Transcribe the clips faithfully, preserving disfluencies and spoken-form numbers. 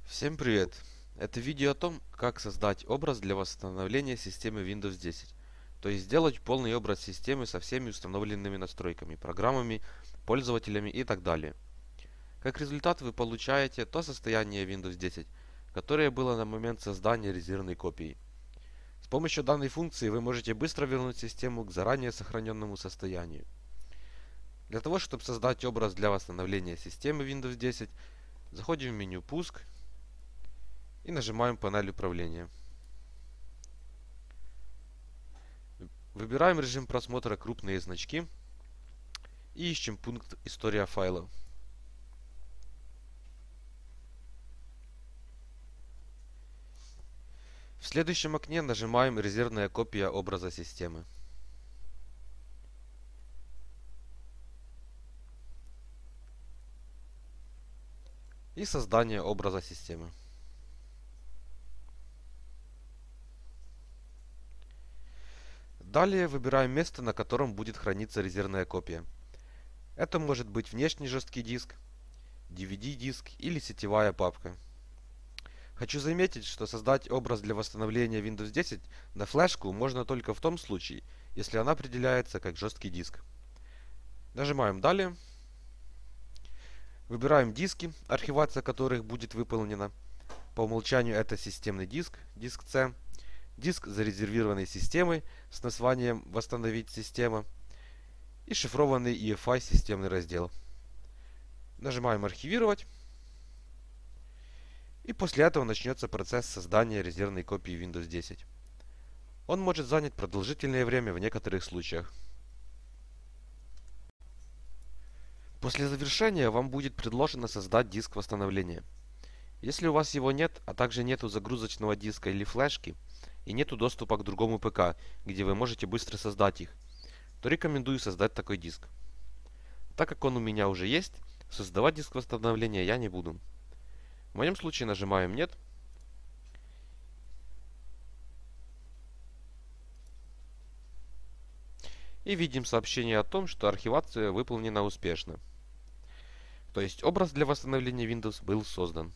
Всем привет! Это видео о том, как создать образ для восстановления системы Windows десять. То есть сделать полный образ системы со всеми установленными настройками, программами, пользователями и так далее. Как результат вы получаете то состояние Windows десять, которое было на момент создания резервной копии. С помощью данной функции вы можете быстро вернуть систему к заранее сохраненному состоянию. Для того, чтобы создать образ для восстановления системы Windows десять, заходим в меню «Пуск» и нажимаем панель управления. Выбираем режим просмотра «Крупные значки» и ищем пункт «История файлов». В следующем окне нажимаем «Резервная копия образа системы». И создание образа системы. Далее выбираем место, на котором будет храниться резервная копия. Это может быть внешний жесткий диск, ди ви ди-диск или сетевая папка. Хочу заметить, что создать образ для восстановления Windows десять на флешку можно только в том случае, если она определяется как жесткий диск. Нажимаем «Далее». Выбираем диски, архивация которых будет выполнена. По умолчанию это системный диск, диск C, диск зарезервированной системой с названием «Восстановить система» и шифрованный и эф ай системный раздел. Нажимаем «Архивировать». И после этого начнется процесс создания резервной копии Windows десять. Он может занять продолжительное время в некоторых случаях. После завершения вам будет предложено создать диск восстановления. Если у вас его нет, а также нету загрузочного диска или флешки, и нету доступа к другому ПК, где вы можете быстро создать их, то рекомендую создать такой диск. Так как он у меня уже есть, создавать диск восстановления я не буду. В моем случае нажимаем «Нет». И видим сообщение о том, что архивация выполнена успешно. То есть образ для восстановления Windows был создан.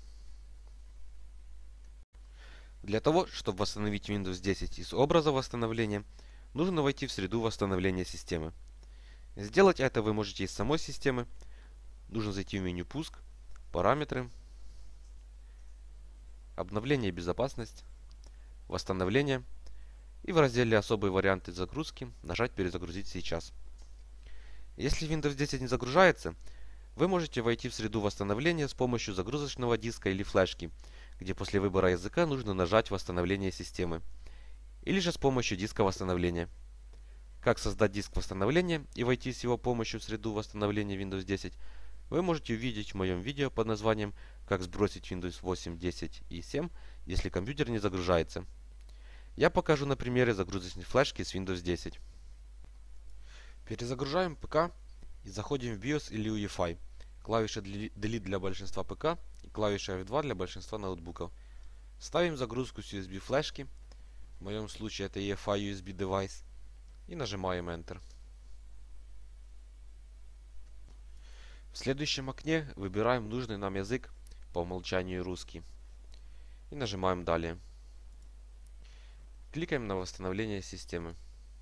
Для того, чтобы восстановить Windows десять из образа восстановления, нужно войти в среду восстановления системы. Сделать это вы можете из самой системы. Нужно зайти в меню «Пуск», «Параметры», «Обновление и безопасность», «Восстановление» и в разделе «Особые варианты загрузки» нажать «Перезагрузить сейчас». Если Windows десять не загружается, вы можете войти в среду восстановления с помощью загрузочного диска или флешки, где после выбора языка нужно нажать «Восстановление системы», или же с помощью диска восстановления. Как создать диск восстановления и войти с его помощью в среду восстановления Windows десять, вы можете увидеть в моем видео под названием «Как сбросить Windows восемь, десять и семь, если компьютер не загружается». Я покажу на примере загрузочной флешки с Windows десять. Перезагружаем ПК и заходим в биос или ю эф ай. Клавиша Delete для большинства ПК и клавиша эф два для большинства ноутбуков. Ставим загрузку с ю эс би флешки, в моем случае это и эф ай ю эс би девайс, и нажимаем Enter. В следующем окне выбираем нужный нам язык, по умолчанию русский, и нажимаем «Далее». Кликаем на восстановление системы.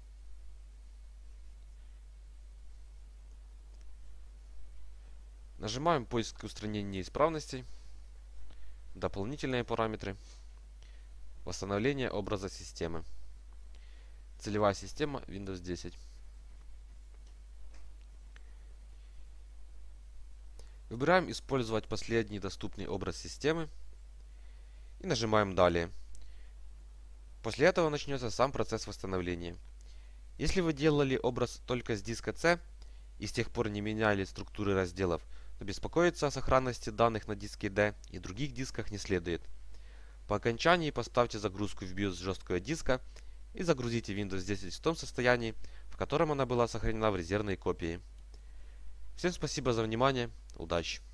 Нажимаем «Поиск и устранение неисправностей», «Дополнительные параметры», «Восстановление образа системы», «Целевая система Windows десять». Выбираем «Использовать последний доступный образ системы» и нажимаем «Далее». После этого начнется сам процесс восстановления. Если вы делали образ только с диска C и с тех пор не меняли структуры разделов, то беспокоиться о сохранности данных на диске D и других дисках не следует. По окончании поставьте загрузку в биос жесткого диска и загрузите Windows десять в том состоянии, в котором она была сохранена в резервной копии. Всем спасибо за внимание, удачи!